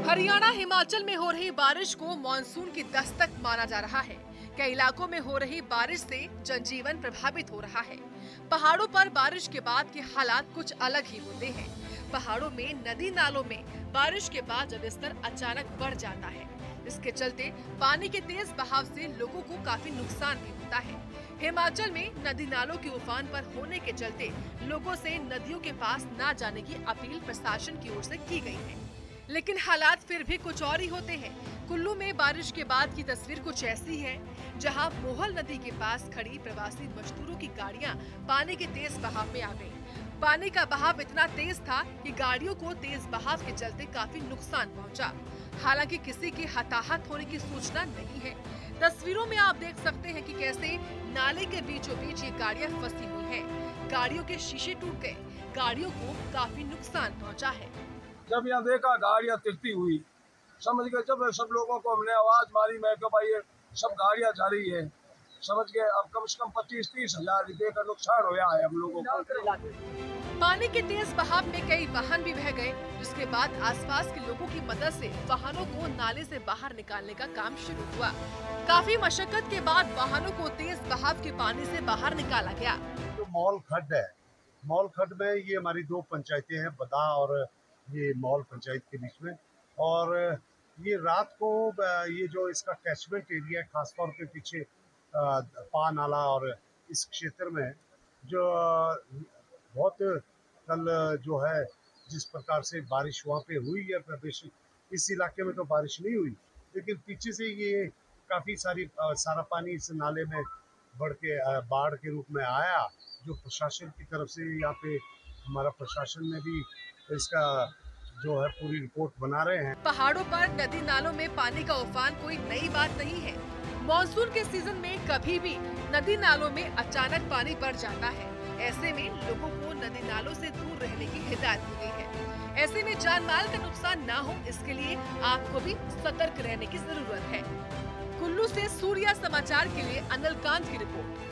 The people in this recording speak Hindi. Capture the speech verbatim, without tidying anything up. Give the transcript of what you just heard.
हरियाणा हिमाचल में हो रही बारिश को मानसून की दस्तक माना जा रहा है। कई इलाकों में हो रही बारिश से जनजीवन प्रभावित हो रहा है। पहाड़ों पर बारिश के बाद के हालात कुछ अलग ही होते हैं। पहाड़ों में नदी नालों में बारिश के बाद जलस्तर अचानक बढ़ जाता है। इसके चलते पानी के तेज बहाव से लोगों को काफी नुकसान भी होता है। हिमाचल में नदी नालों के उफान पर होने के चलते लोगों से नदियों के पास न जाने की अपील प्रशासन की ओर से की गई है। लेकिन हालात फिर भी कुछ और ही होते हैं। कुल्लू में बारिश के बाद की तस्वीर कुछ ऐसी है, जहां मोहल नदी के पास खड़ी प्रवासी मजदूरों की गाड़ियां पानी के तेज बहाव में आ गईं। पानी का बहाव इतना तेज था कि गाड़ियों को तेज बहाव के चलते काफी नुकसान पहुंचा। हालांकि किसी के हताहत होने की सूचना नहीं है। तस्वीरों में आप देख सकते हैं कि कैसे नाले के बीचों बीच ये गाड़ियां फंसी हुई हैं। गाड़ियों के शीशे टूट गए, गाड़ियों को काफी नुकसान पहुंचा है। जब यहाँ देखा गाड़ियाँ तिरती हुई, समझ गए। जब सब लोगों को हमने आवाज मारी, मैं कहा भाई ये सब गाड़ियाँ जा रही है, समझ गए। अब कम से कम पच्चीस तीस हजार रुपए का नुकसान होया है हम लोगों को। पानी के तेज बहाव में कई वाहन भी बह गए, जिसके बाद आसपास के लोगों की मदद से वाहनों को नाले से बाहर निकालने का काम शुरू हुआ। काफी मशक्कत के बाद वाहनों को तेज बहाव के पानी से बाहर निकाला गया। जो मॉल खड्ड है, मॉल खड्ड में ये हमारी दो पंचायतें हैं, बदा और ये मॉल पंचायत के बीच में। और ये रात को ये जो इसका कैचमेंट एरिया है, खासतौर पे पीछे पा नाला और इस क्षेत्र में जो बहुत कल जो है जिस प्रकार से बारिश वहाँ पे हुई है, प्रदेश इस इलाके में तो बारिश नहीं हुई, लेकिन पीछे से ये काफ़ी सारी सारा पानी इस नाले में बढ़ के बाढ़ के रूप में आया, जो प्रशासन की तरफ से यहाँ पे हमारा प्रशासन ने भी इसका जो है पूरी रिपोर्ट बना रहे हैं। पहाड़ों पर नदी नालों में पानी का उफान कोई नई बात नहीं है। मॉनसून के सीजन में कभी भी नदी नालों में अचानक पानी बढ़ जाता है। ऐसे में लोगों को नदी नालों से दूर रहने की हिदायत दी गई है। ऐसे में जान माल का नुकसान न हो, इसके लिए आपको भी सतर्क रहने की जरूरत है। कुल्लू से सूर्या समाचार के लिए अनिल कांत की रिपोर्ट।